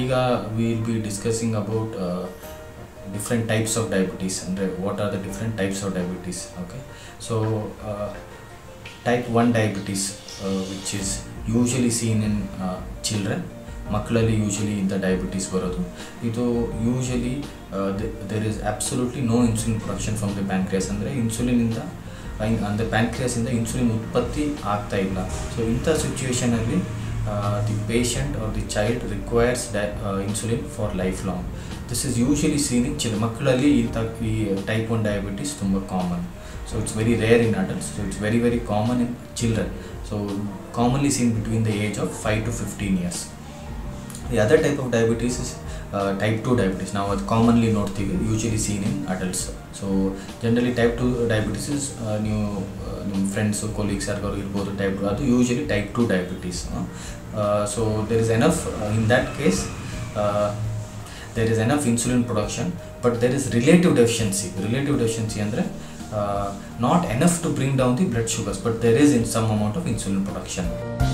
iga we will be discussing about different types of diabetes and what are the different types of diabetes. Okay, so type 1 diabetes, which is usually seen in children, ಮಕ್ಕಳಲ್ಲಿ usually ಇಂಥ diabetes ಬರೋದು. ಇದು usually there is absolutely no insulin production from the pancreas, ಅಂದರೆ ಇನ್ಸುಲಿನಿಂದ ಅಂದರೆ ಪ್ಯಾಂಕ್ರಿಯಾಸಿಂದ insulin ಉತ್ಪತ್ತಿ ಆಗ್ತಾ ಇಲ್ಲ. ಸೊ ಇಂಥ ಸಿಚುವೇಷನಲ್ಲಿ the patient or the child requires insulin for life long. This is usually seen in children. ಮಕ್ಕಳಲ್ಲಿ ಈ ಟೈಪ್ 1 ಡಯಾಬಿಟಿಸ್ ತುಂಬ common. So it's very rare in adults, so it's very very common in children, so commonly seen between the age of 5 to 15 years. The other type of diabetes is type 2 diabetes. Now it's commonly usually seen in adults. So generally type 2 diabetes is new friends or colleagues are going type 2, adu usually type 2 diabetes. So there is enough in that case, there is enough insulin production, but there is relative deficiency andre not enough to bring down the blood sugars, but there is in some amount of insulin production.